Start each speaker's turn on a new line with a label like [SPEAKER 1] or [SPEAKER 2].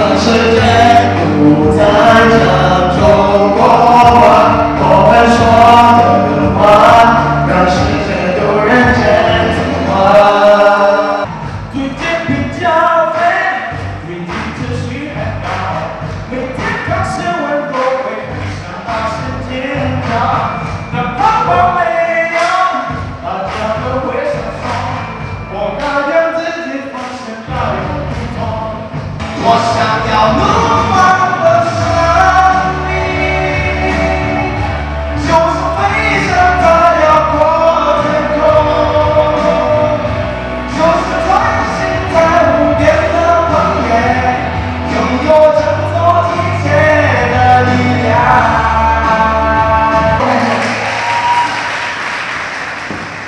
[SPEAKER 1] 世界不再讲中国话，我们说的话让世界都人间童话。最近比较累，最近秩序很高，每天考试问我会想到是天堂，那泡泡。